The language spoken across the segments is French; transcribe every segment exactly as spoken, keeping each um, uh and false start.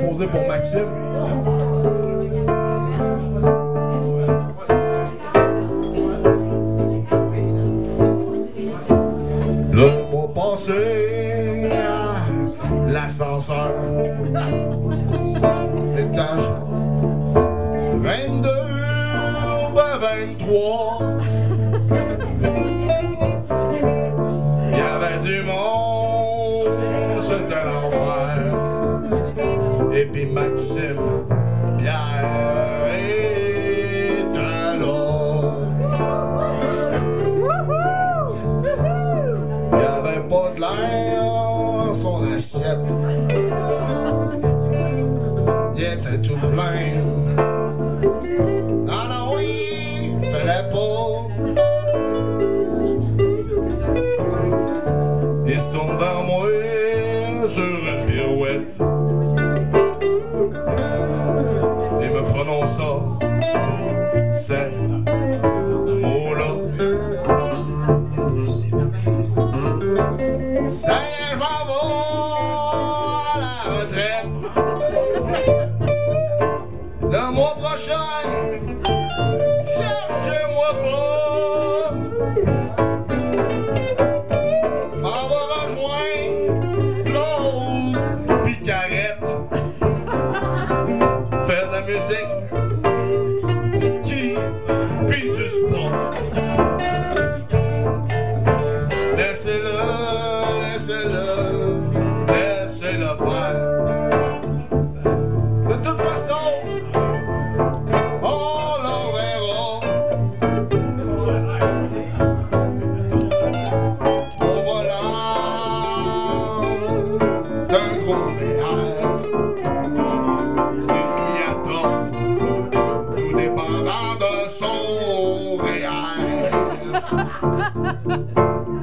composé pour Maxime. Le mois passé, l'ascenseur, étage vingt-deux ou ben vingt-trois. Il y avait du monde, c'était l'enfer. Et puis Maxime, Pierre était là. Il n'y avait pas de l'air dans son assiette. Il était tout plein. Ah non, il fallait pas. Il se tourne vers moi sur une pirouette et me prononça ces mots-là. Ça y est, je m'en vais à la retraite. Le mois prochain, cherchez-moi pas. On va rejoindre l'autre picarette. Faire de la musique, du ski, puis du sport. Laissez-le, laissez-le, laissez-le faire. De toute façon, on l'en verra. Au volant d'un gros V R, une Miata, tout dépendant de son V R.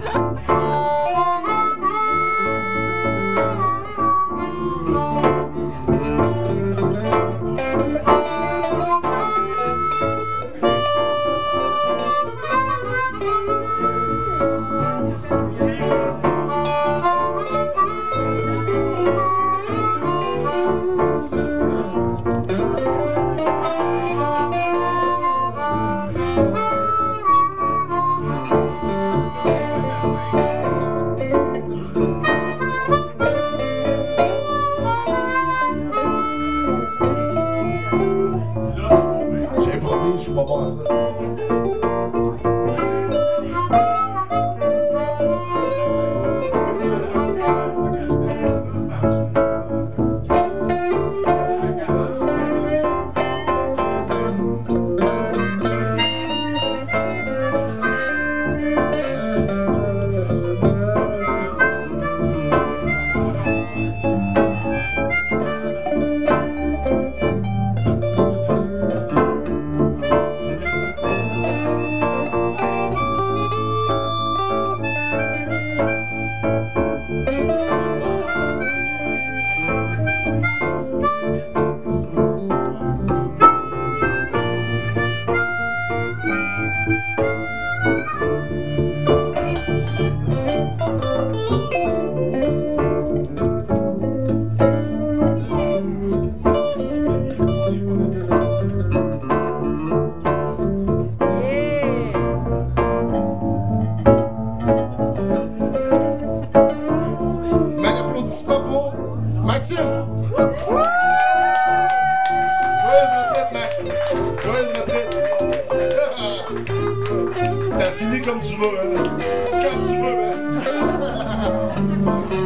Je suis pas bon à ça. Maxime! Joyeuse retraite, Max! Joyeuse retraite! T'as fini comme tu veux, hein? Comme tu veux, hein?